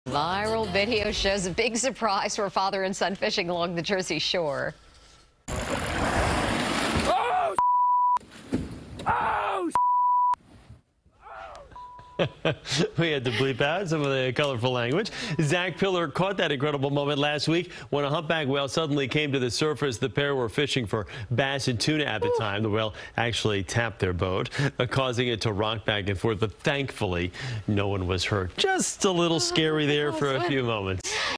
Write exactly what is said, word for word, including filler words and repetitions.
Viral video shows a big surprise for father and son fishing along the Jersey Shore. Oh! Oh! We had to bleep out some of the colorful language. Zach Pillar caught that incredible moment last week when a humpback whale suddenly came to the surface. The pair were fishing for bass and tuna at the Ooh. time. The whale actually tapped their boat, uh, causing it to rock back and forth. But thankfully, no one was hurt. Just a little scary there for a few moments.